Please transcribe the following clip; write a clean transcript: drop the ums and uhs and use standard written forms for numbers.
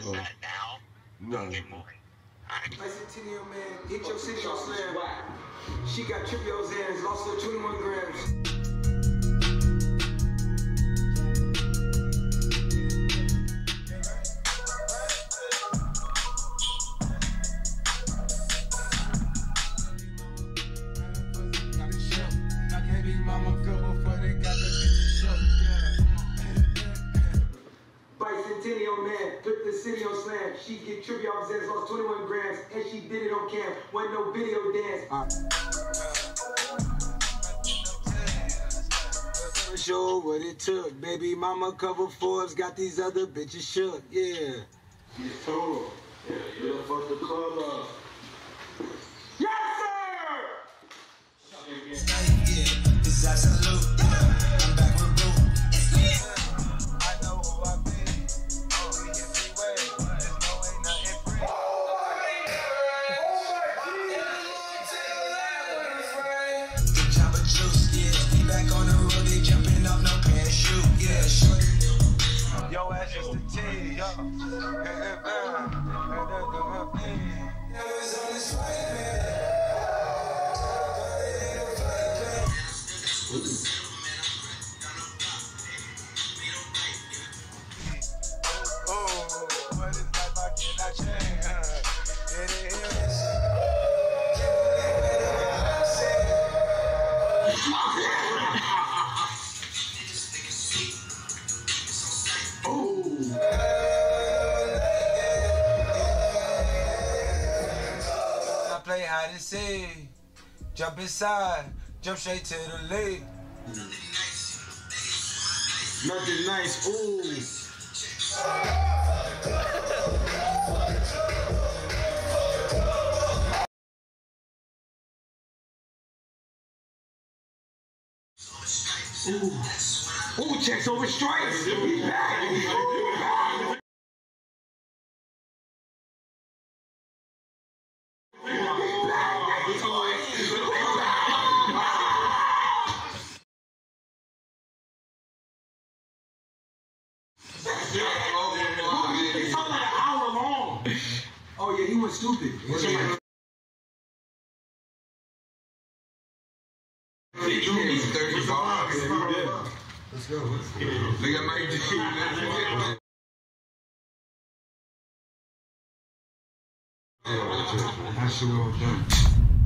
No. Bicentennial man, hit your city on slam. She got Trippio's hands, lost her 21 grams. Bicentennial man, put the city on slam. She get trippy off his ass, lost 21 grams, and she did it on cam. Wasn't no video dance. Show what it took. Baby mama cover Forbes, got these other bitches shook. Yeah. You told him. Yeah, you done fucked the club up. Yes, sir! Yeah, this is absolute. I'm back with Boo. I know who I be. Oh, we hit freeway. There's no ain't nothing free. The Jamba Juice, yeah. We back on the road, they jumping off no parachute. Yeah, short. Yo, ass is the T, yo. Never on this fight, man. Oh, what is life? I cannot change. It is. I play hide and seek. Jump inside, jump straight to the lead. Nothing nice, ooh. Ooh, checks over strikes. He's back. He's back. It's all like an hour long. Oh yeah, he went stupid. He's 35. Let's go. Nigga might just keep that. That shit well done.